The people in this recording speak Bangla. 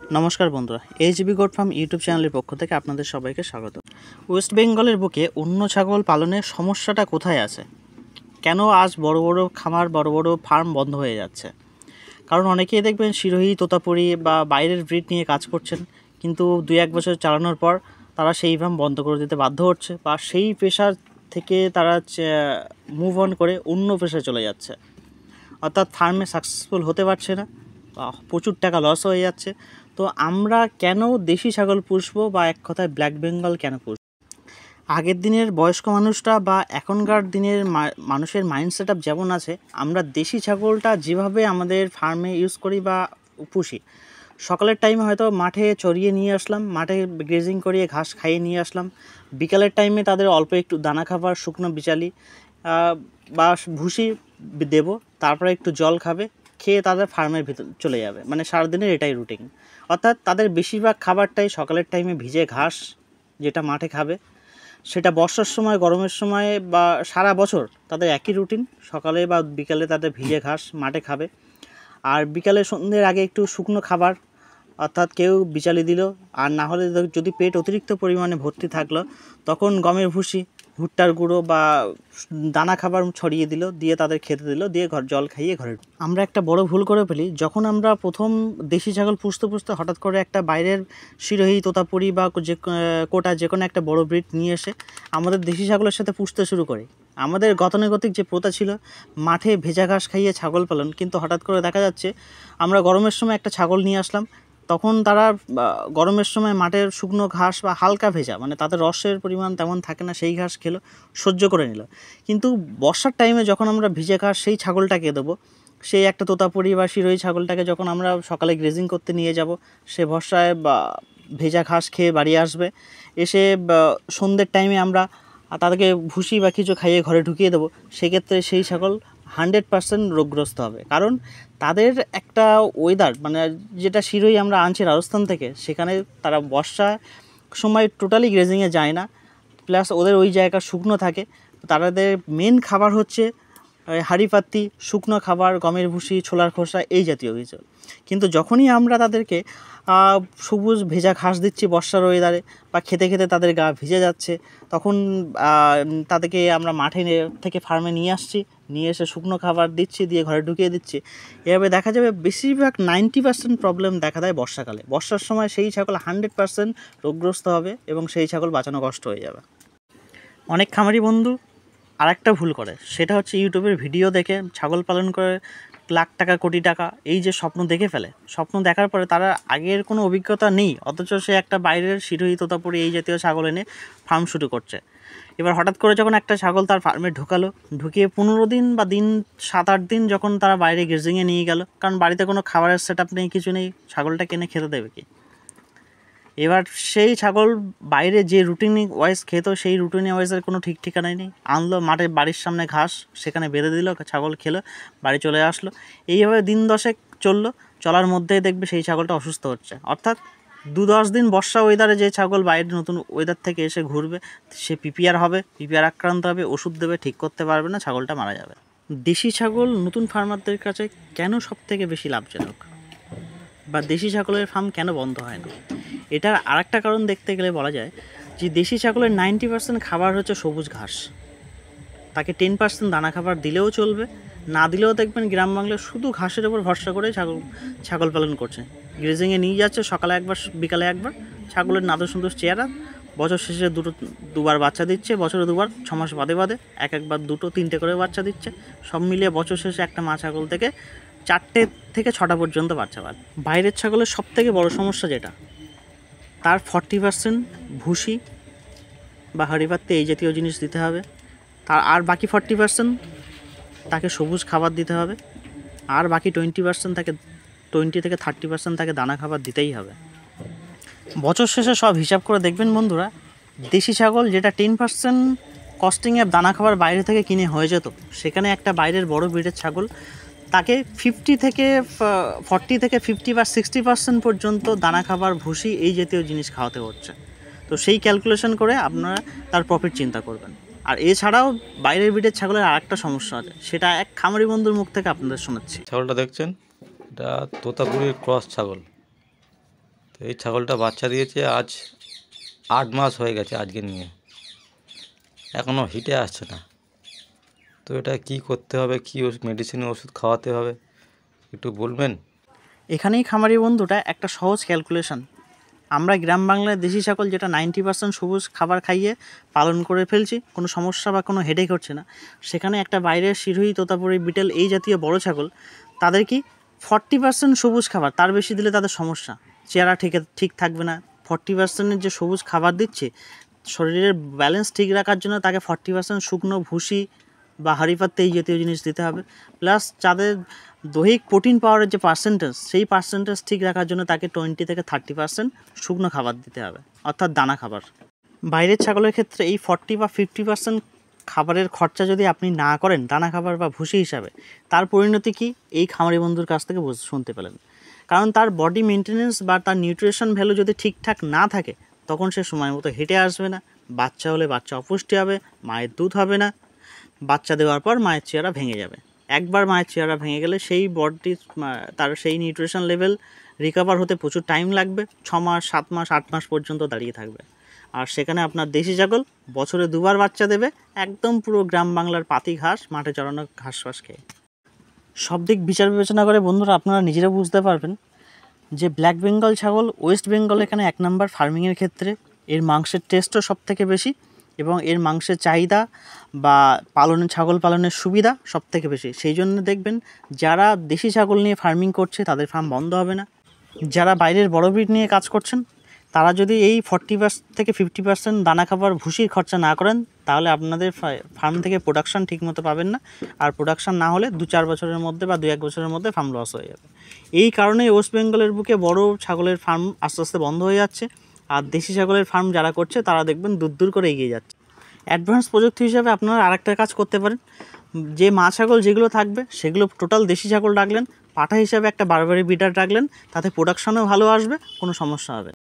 নমস্কার বন্ধুরা, এইচবি গোট ফার্ম ইউটিউব চ্যানেলের পক্ষ থেকে আপনাদের সবাইকে স্বাগত। ওয়েস্ট বেঙ্গলের বুকে অন্য ছাগল পালনের সমস্যাটা কোথায় আছে? কেন আজ বড় বড় খামার, বড় বড় ফার্ম বন্ধ হয়ে যাচ্ছে? কারণ অনেকেই দেখবেন সিরোহী, তোতাপুরি বা বাইরের ব্রিড নিয়ে কাজ করছেন, কিন্তু 2-1 বছর চালানোর পর তারা সেই ফার্ম বন্ধ করে দিতে বাধ্য হচ্ছে, বা সেই পেশার থেকে তারা মুভ অন করে অন্য পেশায় চলে যাচ্ছে। অর্থাৎ ফার্মে সাকসেসফুল হতে পারছে না, প্রচুর টাকা লস হয়ে যাচ্ছে। তো আমরা কেন দেশি ছাগল পুষবো, বা এক কথায় ব্ল্যাক বেঙ্গল কেন পুষবো? আগের দিনের বয়স্ক মানুষরা বা এখনকার দিনের মানুষের মাইন্ড সেট আপ যেমন আছে, আমরা দেশি ছাগলটা যেভাবে আমাদের ফার্মে ইউজ করি বা পুষি, সকালের টাইমে হয়তো মাঠে চড়িয়ে নিয়ে আসলাম, মাঠে গ্রেজিং করিয়ে ঘাস খাইয়ে নিয়ে আসলাম, বিকালের টাইমে তাদের অল্প একটু দানা খাবার, শুকনো বিচালি বা ভুসি দেবো, তারপরে একটু জল খাবে, খেয়ে তাদের ফার্মের ভিতর চলে যাবে। মানে সারাদিনের এটাই রুটিন। অর্থাৎ তাদের বেশিরভাগ খাবারটাই সকালের টাইমে ভিজে ঘাস, যেটা মাঠে খাবে। সেটা বর্ষার সময়, গরমের সময় বা সারা বছর তাদের একই রুটিন, সকালে বা বিকালে তাদের ভিজে ঘাস মাঠে খাবে। আর বিকালে সন্ধ্যের আগে একটু শুকনো খাবার, অর্থাৎ কেউ বিচালি দিল, আর না হলে যদি পেট অতিরিক্ত পরিমাণে ভর্তি থাকলো, তখন গমের ভুসি, ভুট্টার গুঁড়ো বা দানা খাবার ছড়িয়ে দিল, দিয়ে তাদের খেতে দিল, দিয়ে জল খাইয়ে ঘরে। আমরা একটা বড় ভুল করে ফেলি, যখন আমরা প্রথম দেশি ছাগল পুষতে পুষতে হঠাৎ করে একটা বাইরের সিরোহী, তোতাপুরি বা কোটা যে কোনো একটা বড় ব্রিড নিয়ে এসে আমাদের দেশি ছাগলের সাথে পুষতে শুরু করি। আমাদের গতানুগতিক যে প্রথা ছিল মাঠে ভেজা ঘাস খাইয়ে ছাগল পালন, কিন্তু হঠাৎ করে দেখা যাচ্ছে আমরা গরমের সময় একটা ছাগল নিয়ে আসলাম, তখন তারা গরমের সময় মাঠের শুকনো ঘাস বা হালকা ভেজা, মানে তাদের রসের পরিমাণ তেমন থাকে না, সেই ঘাস খেলো, সহ্য করে নিল। কিন্তু বর্ষার টাইমে যখন আমরা ভিজে ঘাস সেই ছাগলটাকে দেবো, সেই একটা তোতাপুরি বা সিরোহী ছাগলটাকে যখন আমরা সকালে গ্রেজিং করতে নিয়ে যাব, সে বর্ষায় বা ভেজা ঘাস খেয়ে বাড়ি আসবে, এসে সন্ধ্যের টাইমে আমরা তাদেরকে ভুসি বা কিছু খাইয়ে ঘরে ঢুকিয়ে দেবো, সেক্ষেত্রে সেই ছাগল 100% রোগগ্রস্ত হবে। কারণ তাদের একটা ওয়েদার, মানে যেটা সিরোহী আমরা আনছি রাজস্থান থেকে, সেখানে তারা বর্ষার সময় টোটালি গ্রেজিংয়ে যায় না, প্লাস ওদের ওই জায়গা শুকনো থাকে। তাদের মেন খাবার হচ্ছে হাঁড়িপাতি, শুকনো খাবার, গমের ভুসি, ছোলার খোসা, এই জাতীয় কিছু। কিন্তু যখনই আমরা তাদেরকে সবুজ ভেজা ঘাস দিচ্ছি বর্ষার ওয়েদারে, বা খেতে খেতে তাদের গা ভিজে যাচ্ছে, তখন তাদেরকে আমরা মাঠে থেকে ফার্মে নিয়ে আসছি, নিয়ে এসে শুকনো খাবার দিচ্ছি, দিয়ে ঘরে ঢুকিয়ে দিচ্ছি। এভাবে দেখা যাবে বেশিরভাগ 90% প্রবলেম দেখা দেয় বর্ষাকালে। বর্ষার সময় সেই ছাগল 100% রোগগ্রস্ত হবে এবং সেই ছাগল বাঁচানো কষ্ট হয়ে যাবে। অনেক খামারি বন্ধু আর একটা ভুল করে, সেটা হচ্ছে ইউটিউবের ভিডিও দেখে ছাগল পালন করে লাখ টাকা, কোটি টাকা, এই যে স্বপ্ন দেখে ফেলে। স্বপ্ন দেখার পরে তারা আগের কোনো অভিজ্ঞতা নেই, অথচ সে একটা বাইরের সিরোহী, তোতাপুরি এই জাতীয় ছাগল এনে ফার্ম শুরু করছে। এবার হঠাৎ করে যখন একটা ছাগল তার ফার্মে ঢুকালো, ঢুকিয়ে 15 দিন বা 7-8 দিন যখন তারা বাইরে গ্রেজিংয়ে নিয়ে গেল, কারণ বাড়িতে কোনো খাবারের সেট আপ নেই, কিছু নেই, ছাগলটা কিনে খেতে দেবে কি? এবার সেই ছাগল বাইরে যে রুটিন ওয়াইজ খেত, সেই রুটিন ওয়াইজের কোনো ঠিক ঠিকানাই নেই। আনলো মাঠে, বাড়ির সামনে ঘাস, সেখানে বেঁধে দিল, ছাগল খেলো, বাড়ি চলে আসলো। এইভাবে দিন 10 চললো, চলার মধ্যেই দেখবে সেই ছাগলটা অসুস্থ হচ্ছে। অর্থাৎ 2-10 দিন বর্ষা ওয়েদারে যে ছাগল বাইরে নতুন ওয়েদার থেকে এসে ঘুরবে, সে পিপিআর হবে, পিপিআর আক্রান্ত হবে, ওষুধ দেবে, ঠিক করতে পারবে না, ছাগলটা মারা যাবে। দেশি ছাগল নতুন ফার্মারদের কাছে কেন সবথেকে বেশি লাভজনক, বা দেশি ছাগলের ফার্ম কেন বন্ধ হয় না? এটার আরেকটা কারণ দেখতে গেলে বলা যায় যে দেশি ছাগলের 90% খাবার হচ্ছে সবুজ ঘাস। তাকে 10% দানা খাবার দিলেও চলবে, না দিলেও দেখবেন গ্রাম বাংলায় শুধু ঘাসের ওপর ভরসা করে ছাগল পালন করছে। গ্রেজিংয়ে নিয়ে যাচ্ছে, সকালে একবার, বিকালে একবার। ছাগলের নাদুর সুন্দর চেহারা, বছর শেষে দুবার বাচ্চা দিচ্ছে, বছরে 2বার, 6 মাস বাদে বাদে একবার 2-3টে করে বাচ্চা দিচ্ছে। সব মিলিয়ে বছর শেষে একটা মা ছাগল থেকে 4টে থেকে 6টা পর্যন্ত বাচ্চা পায়। বাইরের ছাগলের সবথেকে বড় সমস্যা যেটা, তার 40% ভুসি বা হাঁড়িপাত্তি এই জাতীয় জিনিস দিতে হবে, আর বাকি 40% তাকে সবুজ খাবার দিতে হবে, আর বাকি 20% তাকে 20-30% তাকে দানা খাবার দিতেই হবে। বছর শেষে সব হিসাব করে দেখবেন বন্ধুরা, দেশি ছাগল যেটা 10% কস্টিংয়ে দানা খাবার বাইরে থেকে কিনে হয়ে যেত, সেখানে একটা বাইরের বড় ব্রিডের ছাগল তাকে 40 থেকে 50 বা 60% পর্যন্ত দানা খাবার, ভুসি এই জাতীয় জিনিস খাওয়াতে হচ্ছে। তো সেই ক্যালকুলেশন করে আপনারা তার প্রফিট চিন্তা করবেন। আর এছাড়াও বাইরের ব্রিডের ছাগলের আরেকটা সমস্যা আছে, সেটা এক খামারি বন্ধুর মুখ থেকে আপনাদের শোনাচ্ছি। ছাগলটা দেখছেন, এটা তোতাপুরির ক্রস ছাগল। তো এই ছাগলটা বাচ্চা দিয়েছে আজ 8 মাস হয়ে গেছে আজকে নিয়ে, এখনও হিটে আসছে না। তো এটা কি করতে হবে, কি মেডিসিন ওষুধ খাওয়াতে হবে একটু বলবেন? এখানেই খামারি বন্ধুটা একটা সহজ ক্যালকুলেশন। আমরা গ্রাম বাংলায় দেশি ছাগল যেটা 90% সবুজ খাবার খাইয়ে পালন করে ফেলছি, কোনো সমস্যা বা কোনো হেডেক হচ্ছে না, সেখানে একটা বাইরের সিরোহী, তোতাপুরি, বিটেল এই জাতীয় বড় ছাগল, তাদের কি 40% সবুজ খাবার, তার বেশি দিলে তাদের সমস্যা, চেহারা ঠিক থাকবে না। 40%-এর যে সবুজ খাবার দিচ্ছে, শরীরের ব্যালেন্স ঠিক রাখার জন্য তাকে 40% শুকনো ভুসি বা হাঁড়িপাত্তে এই জাতীয় জিনিস দিতে হবে। প্লাস যাদের দৈহিক প্রোটিন পাওয়ারের যে পার্সেন্টেজ, সেই পার্সেন্টেজ ঠিক রাখার জন্য তাকে 20 থেকে 30% শুকনো খাবার দিতে হবে, অর্থাৎ দানা খাবার। বাইরের ছাগলের ক্ষেত্রে এই 40 বা 50% খাবারের খরচা যদি আপনি না করেন দানা খাবার বা ভুসি হিসাবে, তার পরিণতি কি এই খামারি বন্ধুর কাছ থেকে শুনতে পেলেন। কারণ তার বডি মেনটেনেন্স বা তার নিউট্রিশন ভ্যালু যদি ঠিকঠাক না থাকে, তখন সে সময় মতো হেঁটে আসবে না, বাচ্চা হলে বাচ্চা অপুষ্টি হবে, মায়ের দুধ হবে না, বাচ্চা দেওয়ার পর মায়ের চেহারা ভেঙে যাবে। একবার মায়ের চেহারা ভেঙে গেলে সেই বডি, তার সেই নিউট্রিশন লেভেল রিকভার হতে প্রচুর টাইম লাগবে, 6 মাস 7 মাস 8 মাস পর্যন্ত দাঁড়িয়ে থাকবে। আর সেখানে আপনার দেশি ছাগল বছরে 2বার বাচ্চা দেবে, একদম পুরো গ্রাম বাংলার পাতি ঘাস, মাঠে চড়ানো ঘাস ফাস খেয়ে। সব দিক বিচার বিবেচনা করে বন্ধুরা আপনারা নিজেরা বুঝতে পারবেন যে ব্ল্যাক বেঙ্গল ছাগল ওয়েস্ট বেঙ্গল এখানে 1 নাম্বার ফার্মিংয়ের ক্ষেত্রে। এর মাংসের টেস্টও সব থেকে বেশি এবং এর মাংসের চাহিদা বা ছাগল পালনের সুবিধা সব থেকে বেশি। সেই জন্য দেখবেন যারা দেশি ছাগল নিয়ে ফার্মিং করছে তাদের ফার্ম বন্ধ হবে না। যারা বাইরের বড় ব্রিড নিয়ে কাজ করছেন তারা যদি এই 40% থেকে 50% দানা খাবার ভুসির খরচা না করেন, তাহলে আপনাদের ফার্ম থেকে প্রোডাকশান ঠিকমতো পাবেন না। আর প্রোডাকশান না হলে 2-4 বছরের মধ্যে বা 2-1 বছরের মধ্যে ফার্ম লস হয়ে যাবে। এই কারণেই ওয়েস্ট বেঙ্গলের বুকে বড় ছাগলের ফার্ম আস্তে আস্তে বন্ধ হয়ে যাচ্ছে। আর দেশি ছাগলের ফার্ম যারা করছে তারা দেখবেন দূর করে এগিয়ে যাচ্ছে। অ্যাডভান্স প্রযুক্তি হিসাবে আপনারা আরেকটা কাজ করতে পারেন, যে মা ছাগল যেগুলো থাকবে সেগুলো টোটাল দেশি ছাগল রাখলেন, পাঠা হিসাবে একটা বারবারি বিটার রাখলেন, তাতে প্রোডাকশানও ভালো আসবে, কোনো সমস্যা হবে না।